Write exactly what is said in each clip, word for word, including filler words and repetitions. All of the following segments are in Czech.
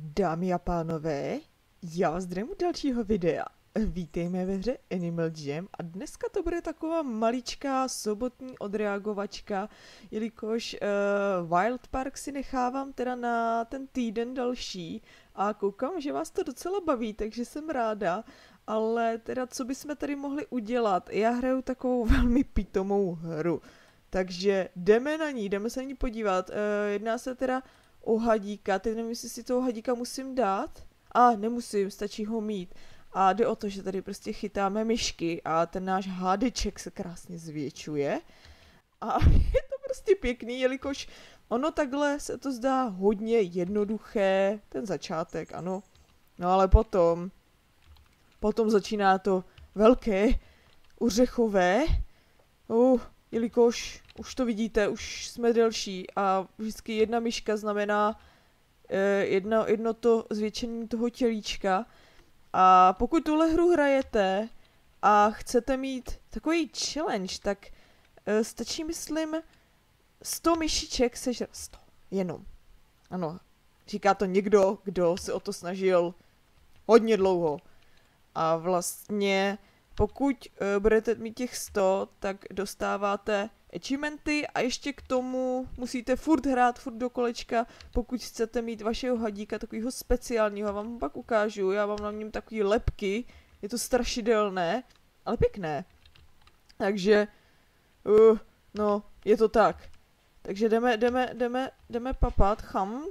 Dámy a pánové, já vás zdravím u dalšího videa. Vítejme ve hře Animal Jam a dneska to bude taková maličká sobotní odreagovačka, jelikož uh, Wild Park si nechávám teda na ten týden další a koukám, že vás to docela baví, takže jsem ráda, ale teda co bychom tady mohli udělat? Já hraju takovou velmi pitomou hru, takže jdeme na ní, jdeme se na ní podívat. Uh, jedná se teda o hadíka, teď nevím, jestli si toho hadíka musím dát. A, nemusím, stačí ho mít. A jde o to, že tady prostě chytáme myšky a ten náš hádeček se krásně zvětšuje. A je to prostě pěkný, jelikož ono takhle se to zdá hodně jednoduché, ten začátek, ano. No ale potom, potom začíná to velké, uřechové, uh, jelikož už to vidíte, už jsme delší a vždycky jedna myška znamená eh, jedno, jedno to zvětšení toho tělíčka. A pokud tuhle hru hrajete a chcete mít takový challenge, tak eh, stačí, myslím, sto myšiček sežrat. sto, jenom. Ano, říká to někdo, kdo se o to snažil hodně dlouho. A vlastně pokud uh, budete mít těch sto, tak dostáváte achievementy a ještě k tomu musíte furt hrát, furt do kolečka, pokud chcete mít vašeho hadíka takového speciálního, já vám ho pak ukážu, já mám na něm takový lepky, je to strašidelné, ale pěkné. Takže, uh, no, je to tak. Takže jdeme, jdeme, jdeme, jdeme papat, cham,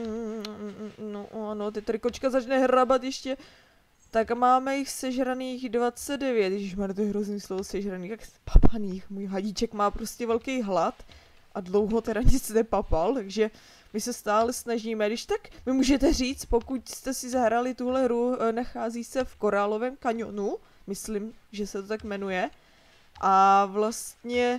mm, no ano, ty tady kočka začne hrabat ještě. Tak máme jich sežraných dvacet devět, ježišmarja, to je hrozný slovo sežraných, jak papaných, můj hadíček má prostě velký hlad a dlouho teda nic nepapal, takže my se stále snažíme, když tak mi můžete říct, pokud jste si zahrali tuhle hru, nachází se v Korálovém kanionu, myslím, že se to tak jmenuje, a vlastně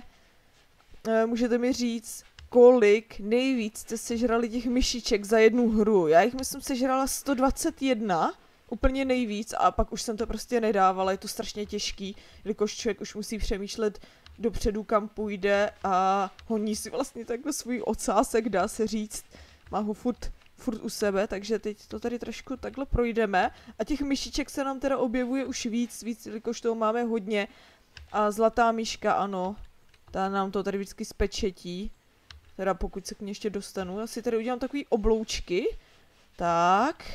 můžete mi říct, kolik nejvíc jste sežrali těch myšiček za jednu hru. Já jich myslím sežrala sto dvacet jedna, úplně nejvíc, a pak už jsem to prostě nedávala, je to strašně těžký, jelikož člověk už musí přemýšlet dopředu, kam půjde a honí si vlastně takhle svůj ocásek, dá se říct, má ho furt, furt u sebe, takže teď to tady trošku takhle projdeme a těch myšiček se nám teda objevuje už víc, víc, jelikož toho máme hodně a zlatá myška, ano, ta nám to tady vždycky spečetí, teda pokud se k ní ještě dostanu, já si tady udělám takový obloučky, tak.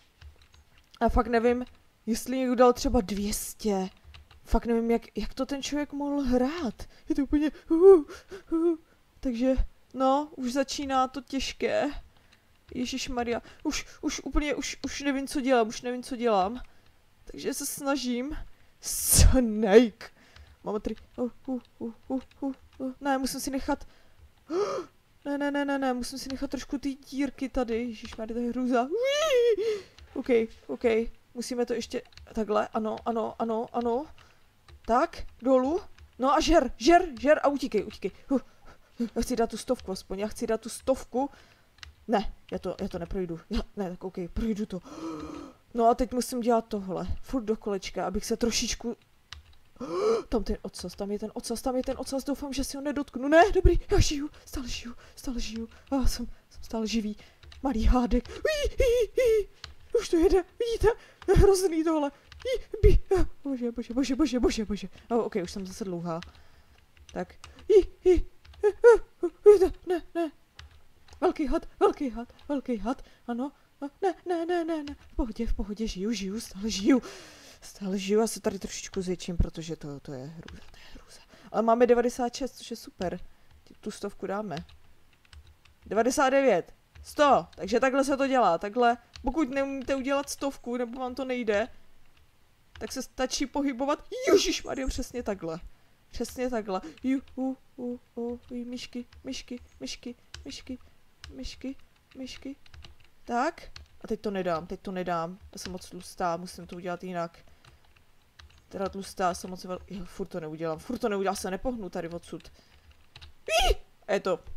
A fakt nevím, jestli někdo dal třeba dvě stě. Fakt nevím, jak, jak to ten člověk mohl hrát. Je to úplně... Uh, uh. Takže, no, už začíná to těžké. Ježišmarja, už, už úplně, už, už nevím, co dělám, už nevím, co dělám. Takže se snažím. Snake. Máme tady... Uh, uh, uh, uh, uh, uh. Ne, musím si nechat... Uh. Ne, ne, ne, ne, ne, musím si nechat trošku ty dírky tady. Ježišmarja, to je hrůza. Uí. OK, OK, musíme to ještě takhle, ano, ano, ano, ano. Tak, dolů. No a žer, žer, žer a utíkej, utíkej. Uh, já chci dát tu stovku aspoň, já chci dát tu stovku. Ne, já to, já to neprojdu. Já, ne, tak OK, projdu to. No a teď musím dělat tohle, furt do kolečka, abych se trošičku... Tam ten ocas, tam je ten ocas, tam je ten ocas, doufám, že si ho nedotknu. Ne, dobrý, já žiju, stále žiju, stále žiju. A jsem, jsem stále živý. Malý hádek. Uí, uí, uí. Už to jede, vidíte? Hrozný tohle. Bí. Bože, bože, bože, bože, bože, bože. Oh, ok, už jsem zase dlouhá. Tak. I, i. Ne, ne. Velký had, velký had, velký had. Ano. Ne, ne, ne, ne, ne. V pohodě, v pohodě, žiju, žiju, stále žiju. Stále žiju, já se tady trošičku zvětším, protože to, to je hrůza, to je hrůza. Ale máme devadesát šest, což je super. Tu stovku dáme. devadesát devět. sto, takže takhle se to dělá, takhle, pokud neumíte udělat stovku, nebo vám to nejde, tak se stačí pohybovat, ježišmarja, přesně takhle, přesně takhle, ju, u, u, u, myšky, myšky, myšky, myšky, myšky, myšky, tak, a teď to nedám, teď to nedám, já jsem moc tlustá, musím to udělat jinak, teda tlustá, jsem moc vel... Já, furt to neudělám, furt to neudělám, se nepohnu tady odsud, a je to,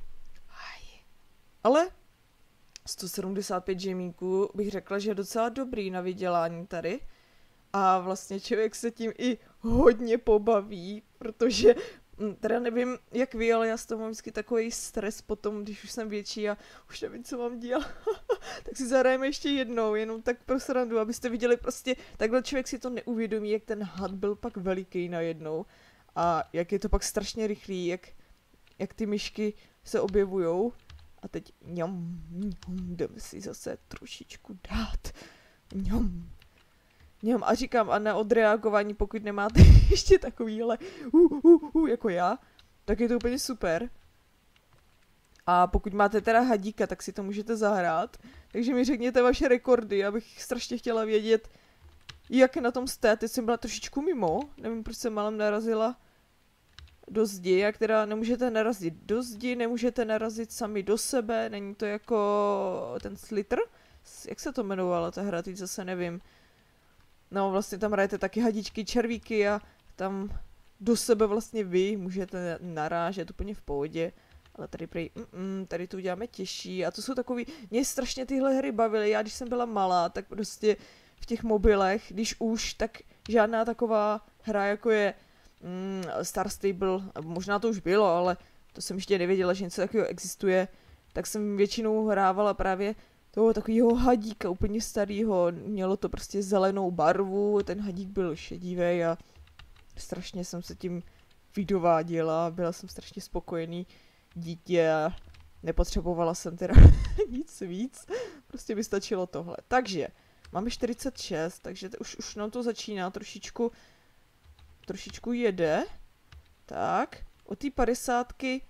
ale sto sedmdesát pět žemínků bych řekla, že je docela dobrý na vydělání tady. A vlastně člověk se tím i hodně pobaví, protože teda nevím, jak vy, ale já z toho mám vždycky takový stres potom, když už jsem větší a už nevím, co mám dělat. Tak si zahrajeme ještě jednou, jenom tak pro srandu, abyste viděli prostě, takhle člověk si to neuvědomí, jak ten had byl pak veliký najednou a jak je to pak strašně rychlý, jak, jak ty myšky se objevujou. A teď ňom, ňom, jdeme si zase trošičku dát. Ňom. Ňom. A říkám, a na odreagování, pokud nemáte ještě takovýhle uh, uh, uh, jako já, tak je to úplně super. A pokud máte teda hadíka, tak si to můžete zahrát. Takže mi řekněte vaše rekordy, abych strašně chtěla vědět, jak na tom jste. Teď jsem byla trošičku mimo, nevím, proč jsem malem narazila do zdi, jak teda nemůžete narazit do zdi, nemůžete narazit sami do sebe, není to jako ten Slither? Jak se to jmenovalo ta hra, teď zase nevím. No vlastně tam hrajete taky hadičky, červíky a tam do sebe vlastně vy můžete narážet úplně v pohodě. Ale tady prej, mm, mm, tady to uděláme těžší a to jsou takový, mě strašně tyhle hry bavily, já když jsem byla malá, tak prostě v těch mobilech, když už, tak žádná taková hra jako je mm, Star Stable, možná to už bylo, ale to jsem ještě nevěděla, že něco takového existuje, tak jsem většinou hrávala právě toho takového hadíka, úplně starýho, mělo to prostě zelenou barvu, ten hadík byl šedivý a strašně jsem se tím vydováděla, byla jsem strašně spokojený dítě a nepotřebovala jsem teda nic víc, prostě by stačilo tohle. Takže, máme čtyřicet šest, takže už, už nám to začíná trošičku, trošičku jede. Tak, od té padesátky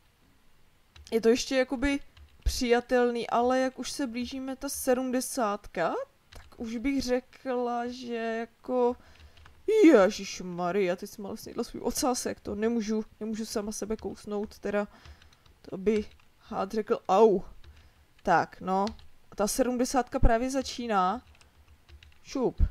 je to ještě jakoby přijatelný, ale jak už se blížíme ta sedmdesátka, tak už bych řekla, že jako Ježišmarja, teď jsem ale snědla svůj ocásek, to nemůžu, nemůžu sama sebe kousnout, teda to by hád řekl au. Tak, no, ta sedmdesátka právě začíná. Šup.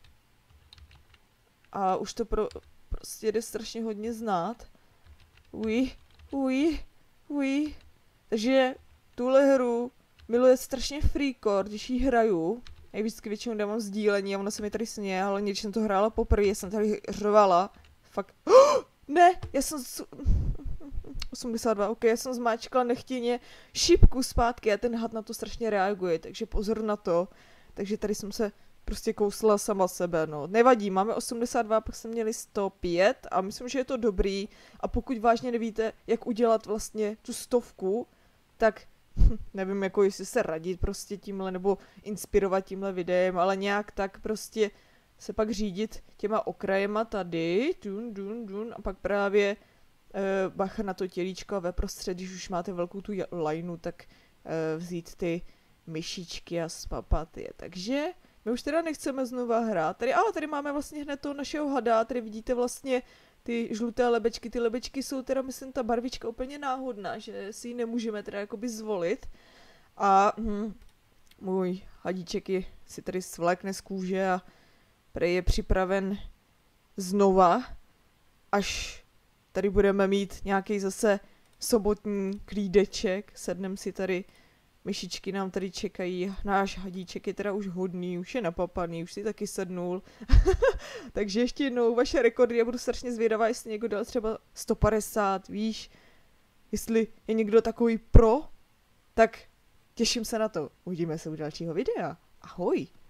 A už to pro, prostě jde strašně hodně znát. Uj, uj, uj. Takže tuhle hru miluje strašně Freecore, když ji hraju. Já vždycky většinou dávám sdílení a ona se mi tady směje, ale když jsem to hrála poprvé, jsem tady řvala. Fakt. Oh, ne, já jsem... osmdesát dva, ok, já jsem zmáčkla nechtěně šipku zpátky a ten had na to strašně reaguje, takže pozor na to. Takže tady jsem se prostě kousla sama sebe, no. Nevadí, máme osmdesát dva, pak jsme měli sto pět a myslím, že je to dobrý. A pokud vážně nevíte, jak udělat vlastně tu stovku, tak nevím, jako jestli se radit prostě tímhle, nebo inspirovat tímhle videem, ale nějak tak prostě se pak řídit těma okrajema tady, dun, dun, dun, a pak právě e, bacha na to tělíčko a ve prostřed, když už máte velkou tu lajnu, tak e, vzít ty myšičky a spapat je. Takže my už teda nechceme znova hrát. Tady, a tady máme vlastně hned toho našeho hada, tady vidíte vlastně ty žluté lebečky, ty lebečky jsou teda, myslím, ta barvička úplně náhodná, že si ji nemůžeme teda jakoby zvolit. A hm, můj hadíček je, si tady svlékne z kůže a prej je připraven znova, až tady budeme mít nějaký zase sobotní klídeček, sednem si tady, myšičky nám tady čekají, náš hadíček je teda už hodný, už je napapaný, už si taky sednul. Takže ještě jednou vaše rekordy, já budu strašně zvědavá, jestli někdo dal třeba sto padesát, víš, jestli je někdo takový pro, tak těším se na to. Uvidíme se u dalšího videa. Ahoj!